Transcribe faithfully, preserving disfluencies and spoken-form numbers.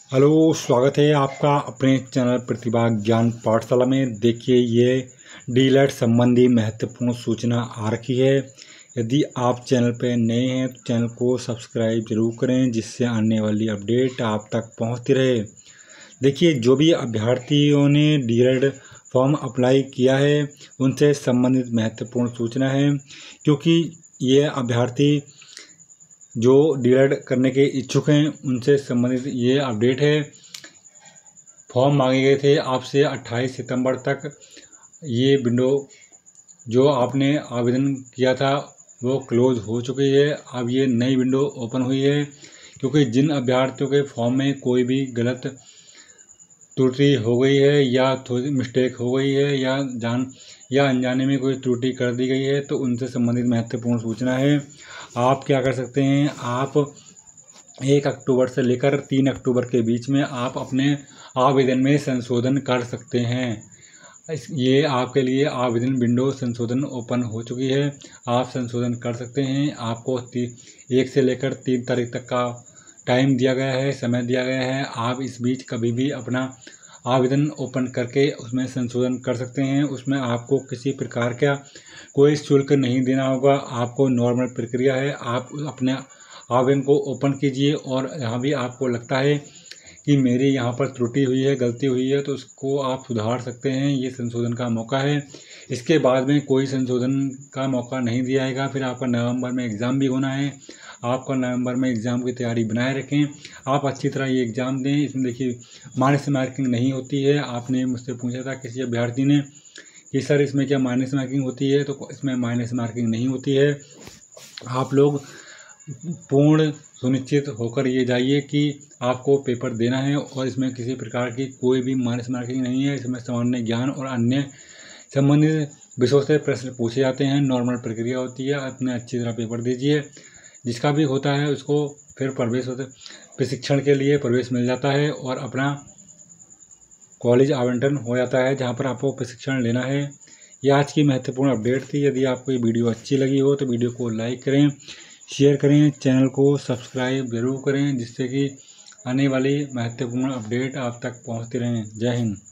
Hello, स्वागत है आपका अपने चैनल प्रतिभा ज्ञान पाठशाला में। देखिए, ये डीएलएड संबंधी महत्वपूर्ण सूचना आ रखी है। यदि आप चैनल पर नए हैं तो चैनल को सब्सक्राइब जरूर करें, जिससे आने वाली अपडेट आप तक पहुंचती रहे। देखिए, जो भी अभ्यर्थियों ने डीएलएड फॉर्म अप्लाई किया है उनसे संबंधित महत्वपूर्ण सूचना है, क्योंकि ये अभ्यर्थी जो डीएलएड करने के इच्छुक हैं उनसे संबंधित ये अपडेट है। फॉर्म मांगे गए थे आपसे अट्ठाईस सितंबर तक। ये विंडो जो आपने आवेदन किया था वो क्लोज हो चुकी है। अब ये नई विंडो ओपन हुई है, क्योंकि जिन अभ्यर्थियों के फॉर्म में कोई भी गलत त्रुटि हो गई है या थोड़ी मिस्टेक हो गई है या जान या अनजाने में कोई त्रुटि कर दी गई है तो उनसे संबंधित महत्वपूर्ण सूचना है। आप क्या कर सकते हैं, आप एक अक्टूबर से लेकर तीन अक्टूबर के बीच में आप अपने आवेदन में संशोधन कर सकते हैं। इस ये आपके लिए आवेदन विंडो संशोधन ओपन हो चुकी है। आप संशोधन कर सकते हैं। आपको एक से लेकर तीन तारीख तक का टाइम दिया गया है, समय दिया गया है। आप इस बीच कभी भी अपना आवेदन ओपन करके उसमें संशोधन कर सकते हैं। उसमें आपको किसी प्रकार का कोई शुल्क नहीं देना होगा। आपको नॉर्मल प्रक्रिया है। आप अपने आवेदन को ओपन कीजिए और यहाँ भी आपको लगता है कि मेरी यहाँ पर त्रुटि हुई है, गलती हुई है, तो उसको आप सुधार सकते हैं। ये संशोधन का मौका है। इसके बाद में कोई संशोधन का मौका नहीं दिया जाएगा। फिर आपका नवंबर में एग्ज़ाम भी होना है। आपका नवंबर में एग्ज़ाम की तैयारी बनाए रखें। आप अच्छी तरह ये एग्ज़ाम दें। इसमें देखिए, माइनस मार्किंग नहीं होती है। आपने मुझसे पूछा था किसी अभ्यर्थी ने कि सर इसमें क्या माइनस मार्किंग होती है, तो इसमें माइनस मार्किंग नहीं होती है। आप लोग पूर्ण सुनिश्चित होकर ये जाइए कि आपको पेपर देना है और इसमें किसी प्रकार की कोई भी माइनस मार्किंग नहीं है। इसमें सामान्य ज्ञान और अन्य संबंधित विषयों से प्रश्न पूछे जाते हैं। नॉर्मल प्रक्रिया होती है। अपने अच्छी तरह पेपर दीजिए। जिसका भी होता है उसको फिर प्रवेश होते प्रशिक्षण के लिए प्रवेश मिल जाता है और अपना कॉलेज आवंटन हो जाता है जहाँ पर आपको प्रशिक्षण लेना है। यह आज की महत्वपूर्ण अपडेट थी। यदि आपको ये वीडियो अच्छी लगी हो तो वीडियो को लाइक करें, शेयर करें, चैनल को सब्सक्राइब जरूर करें, जिससे कि आने वाली महत्वपूर्ण अपडेट आप तक पहुँचती रहें। जय हिंद।